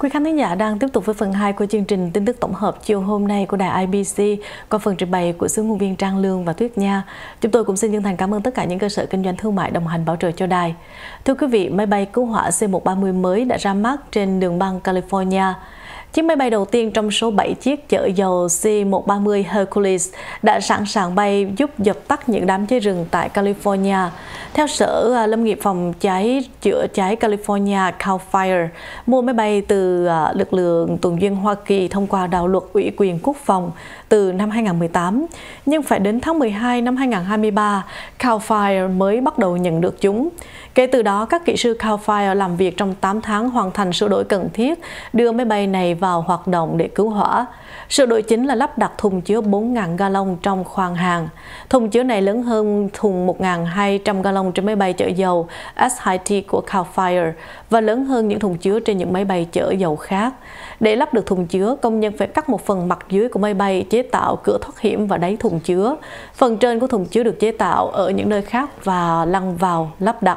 Quý khán thính giả đang tiếp tục với phần 2 của chương trình tin tức tổng hợp chiều hôm nay của đài IBC qua phần trình bày của xướng ngôn viên Trang Lương và Tuyết Nha. Chúng tôi cũng xin chân thành cảm ơn tất cả những cơ sở kinh doanh thương mại đồng hành bảo trợ cho đài. Thưa quý vị, máy bay cứu hỏa C-130 mới đã ra mắt trên đường băng California. Chiếc máy bay đầu tiên trong số 7 chiếc chở dầu C-130 Hercules đã sẵn sàng bay giúp dập tắt những đám cháy rừng tại California. Theo Sở Lâm nghiệp phòng cháy chữa cháy California CAL FIRE, mua máy bay từ lực lượng tuần duyên Hoa Kỳ thông qua đạo luật ủy quyền quốc phòng từ năm 2018. Nhưng phải đến tháng 12 năm 2023, CAL FIRE mới bắt đầu nhận được chúng. Kể từ đó, các kỹ sư CAL FIRE làm việc trong 8 tháng hoàn thành sửa đổi cần thiết, đưa máy bay này vào hoạt động để cứu hỏa. Sửa đổi chính là lắp đặt thùng chứa 4.000 gallon trong khoang hàng. Thùng chứa này lớn hơn thùng 1.200 gallon trên máy bay chở dầu SIT của CAL FIRE và lớn hơn những thùng chứa trên những máy bay chở dầu khác. Để lắp được thùng chứa, công nhân phải cắt một phần mặt dưới của máy bay chế tạo cửa thoát hiểm và đáy thùng chứa. Phần trên của thùng chứa được chế tạo ở những nơi khác và lăn vào lắp đặt.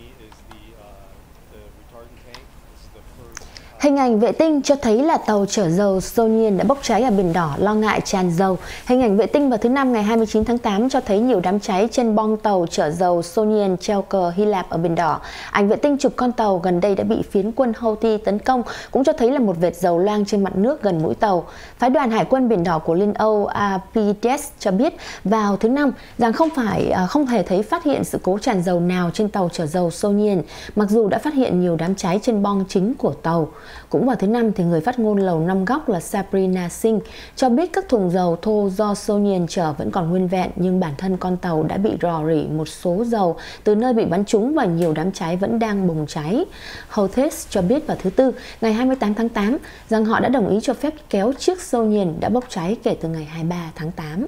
Hình ảnh vệ tinh cho thấy là tàu chở dầu Sonian đã bốc cháy ở Biển Đỏ, lo ngại tràn dầu. Hình ảnh vệ tinh vào thứ Năm ngày 29 tháng 8 cho thấy nhiều đám cháy trên bong tàu chở dầu Sonian treo cờ Hy Lạp ở Biển Đỏ. Ảnh vệ tinh chụp con tàu gần đây đã bị phiến quân Houthi tấn công cũng cho thấy là một vệt dầu loang trên mặt nước gần mũi tàu. Phái đoàn Hải quân Biển Đỏ của Liên Âu APDES cho biết vào thứ Năm rằng không hề thấy phát hiện sự cố tràn dầu nào trên tàu chở dầu Sonian, mặc dù đã phát hiện nhiều đám cháy trên bong chính của tàu. Cũng vào thứ Năm, thì người phát ngôn Lầu Năm Góc là Sabrina Singh cho biết các thùng dầu thô do Sonian chở vẫn còn nguyên vẹn, nhưng bản thân con tàu đã bị rò rỉ một số dầu từ nơi bị bắn trúng và nhiều đám cháy vẫn đang bùng cháy. Houthis cho biết vào thứ Tư, ngày 28 tháng 8, rằng họ đã đồng ý cho phép kéo chiếc Sonian đã bốc cháy kể từ ngày 23 tháng 8.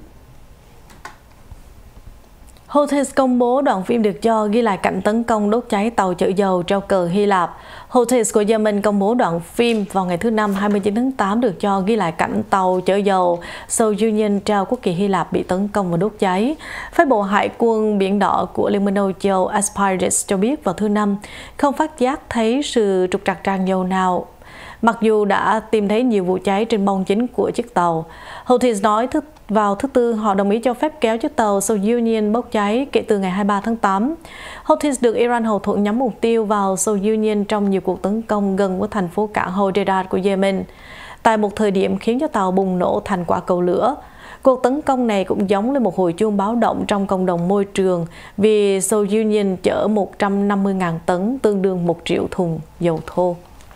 Houthis công bố đoạn phim được cho ghi lại cảnh tấn công đốt cháy tàu chở dầu treo cờ Hy Lạp. Houthis của Yemen công bố đoạn phim vào ngày thứ Năm 29 tháng 8 được cho ghi lại cảnh tàu chở dầu Soyuz treo quốc kỳ Hy Lạp bị tấn công và đốt cháy. Phái bộ Hải quân Biển Đỏ của Liên minh Âu Châu Aspides cho biết vào thứ Năm không phát giác thấy sự trục trặc tràn dầu nào, mặc dù đã tìm thấy nhiều vụ cháy trên bong chính của chiếc tàu. Houthis nói vào thứ Tư họ đồng ý cho phép kéo chiếc tàu Soyuz bốc cháy kể từ ngày 23 tháng 8. Houthis được Iran hậu thuẫn nhắm mục tiêu vào Soyuz trong nhiều cuộc tấn công gần với thành phố cảng Hodeidah của Yemen, tại một thời điểm khiến cho tàu bùng nổ thành quả cầu lửa. Cuộc tấn công này cũng giống lên một hồi chuông báo động trong cộng đồng môi trường vì Soyuz chở 150.000 tấn, tương đương 1 triệu thùng dầu thô.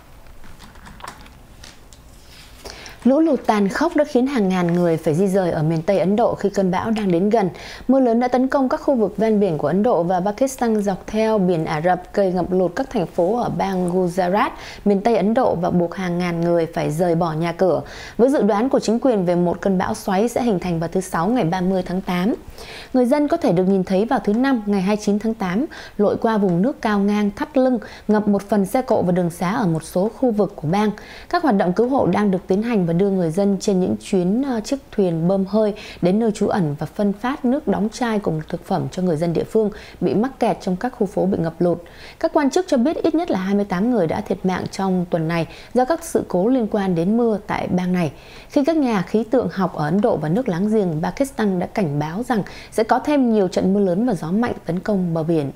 Lũ lụt tàn khốc đã khiến hàng ngàn người phải di rời ở miền Tây Ấn Độ khi cơn bão đang đến gần. Mưa lớn đã tấn công các khu vực ven biển của Ấn Độ và Pakistan dọc theo biển Ả Rập, gây ngập lụt các thành phố ở bang Gujarat, miền Tây Ấn Độ và buộc hàng ngàn người phải rời bỏ nhà cửa. Với dự đoán của chính quyền về một cơn bão xoáy sẽ hình thành vào thứ Sáu ngày 30 tháng 8. Người dân có thể được nhìn thấy vào thứ Năm ngày 29 tháng 8 lội qua vùng nước cao ngang thắt lưng, ngập một phần xe cộ và đường xá ở một số khu vực của bang. Các hoạt động cứu hộ đang được tiến hành và đưa người dân trên những chiếc thuyền bơm hơi đến nơi trú ẩn và phân phát nước đóng chai cùng thực phẩm cho người dân địa phương bị mắc kẹt trong các khu phố bị ngập lụt. Các quan chức cho biết ít nhất là 28 người đã thiệt mạng trong tuần này do các sự cố liên quan đến mưa tại bang này, khi các nhà khí tượng học ở Ấn Độ và nước láng giềng Pakistan đã cảnh báo rằng sẽ có thêm nhiều trận mưa lớn và gió mạnh tấn công bờ biển.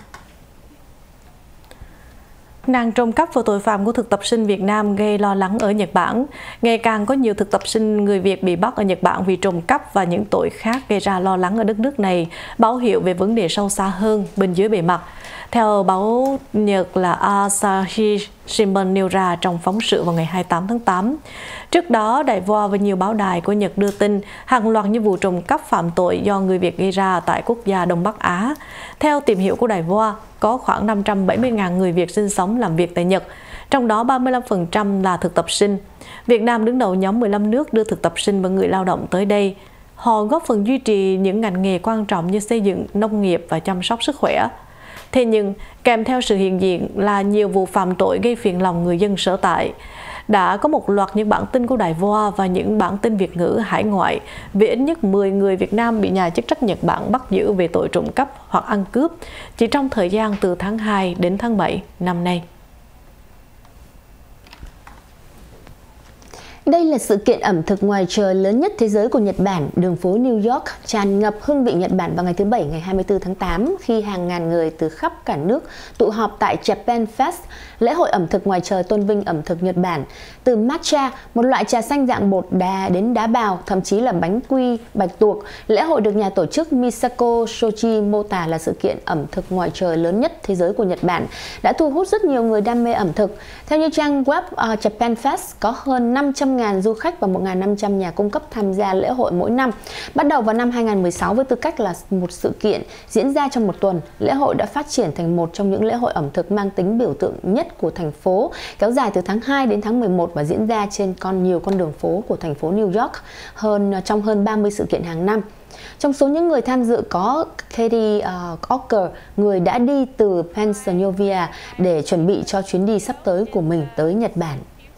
Nạn trộm cắp và tội phạm của thực tập sinh Việt Nam gây lo lắng ở Nhật Bản. Ngày càng có nhiều thực tập sinh người Việt bị bắt ở Nhật Bản vì trộm cắp và những tội khác gây ra lo lắng ở đất nước này, báo hiệu về vấn đề sâu xa hơn bên dưới bề mặt. Theo báo Nhật là Asahi Shimbun nêu ra trong phóng sự vào ngày 28 tháng 8. Trước đó, Đài Voa và nhiều báo đài của Nhật đưa tin hàng loạt những vụ trộm cắp phạm tội do người Việt gây ra tại quốc gia Đông Bắc Á. Theo tìm hiểu của Đài Voa, có khoảng 570.000 người Việt sinh sống làm việc tại Nhật, trong đó 35% là thực tập sinh. Việt Nam đứng đầu nhóm 15 nước đưa thực tập sinh và người lao động tới đây. Họ góp phần duy trì những ngành nghề quan trọng như xây dựng, nông nghiệp và chăm sóc sức khỏe. Thế nhưng, kèm theo sự hiện diện là nhiều vụ phạm tội gây phiền lòng người dân sở tại. Đã có một loạt những bản tin của Đài Voa và những bản tin Việt ngữ hải ngoại về ít nhất 10 người Việt Nam bị nhà chức trách Nhật Bản bắt giữ về tội trộm cắp hoặc ăn cướp chỉ trong thời gian từ tháng 2 đến tháng 7 năm nay. Đây là sự kiện ẩm thực ngoài trời lớn nhất thế giới của Nhật Bản. Đường phố New York tràn ngập hương vị Nhật Bản vào ngày thứ Bảy ngày 24 tháng 8 khi hàng ngàn người từ khắp cả nước tụ họp tại Japan Fest, lễ hội ẩm thực ngoài trời tôn vinh ẩm thực Nhật Bản. Từ matcha, một loại trà xanh dạng bột đá đến đá bào, thậm chí là bánh quy, bạch tuộc, lễ hội được nhà tổ chức Misako Shoji mô tả là sự kiện ẩm thực ngoài trời lớn nhất thế giới của Nhật Bản, đã thu hút rất nhiều người đam mê ẩm thực. Theo như trang web Japan Fest, có hơn 500.000 du khách và 1.500 nhà cung cấp tham gia lễ hội mỗi năm. Bắt đầu vào năm 2016 với tư cách là một sự kiện diễn ra trong một tuần, lễ hội đã phát triển thành một trong những lễ hội ẩm thực mang tính biểu tượng nhất của thành phố, kéo dài từ tháng 2 đến tháng 11 và diễn ra trên nhiều con đường phố của thành phố New York trong hơn 30 sự kiện hàng năm. Trong số những người tham dự có Katie Cocker, người đã đi từ Pennsylvania để chuẩn bị cho chuyến đi sắp tới của mình tới Nhật Bản.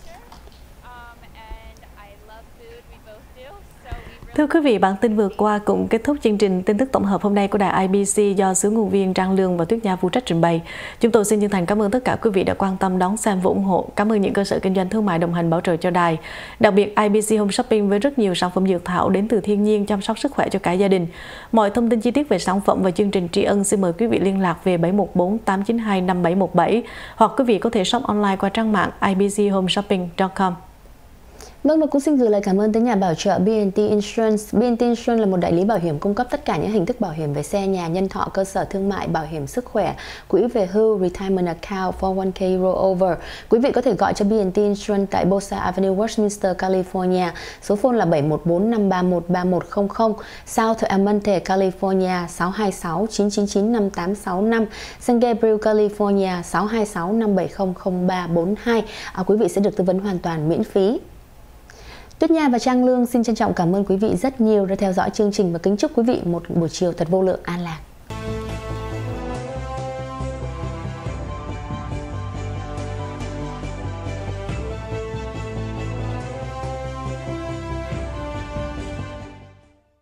Thưa quý vị, bản tin vừa qua cũng kết thúc chương trình tin tức tổng hợp hôm nay của đài IBC do xứ ngôn viên Trang Lương và Tuyết Nha phụ trách trình bày. Chúng tôi xin chân thành cảm ơn tất cả quý vị đã quan tâm đón xem và ủng hộ. Cảm ơn những cơ sở kinh doanh thương mại đồng hành bảo trợ cho đài. Đặc biệt IBC Home Shopping với rất nhiều sản phẩm dược thảo đến từ thiên nhiên chăm sóc sức khỏe cho cả gia đình. Mọi thông tin chi tiết về sản phẩm và chương trình tri ân xin mời quý vị liên lạc về 714 892 5717 hoặc quý vị có thể shop online qua trang mạng ibchomeshopping.com. Vâng, và cũng xin gửi lời cảm ơn tới nhà bảo trợ B&T Insurance. B&T Insurance là một đại lý bảo hiểm cung cấp tất cả những hình thức bảo hiểm về xe, nhà, nhân thọ, cơ sở thương mại, bảo hiểm sức khỏe, quỹ về hưu, retirement account, 401k rollover. Quý vị có thể gọi cho B&T Insurance tại Bosa Avenue, Westminster, California. Số phone là 714 531 3100, South Almonte, California 626 999 5865, San Gabriel, California 626 570 0342. Quý vị sẽ được tư vấn hoàn toàn miễn phí. Tuyết Nha và Trang Lương xin trân trọng cảm ơn quý vị rất nhiều đã theo dõi chương trình và kính chúc quý vị một buổi chiều thật vô lượng an lạc.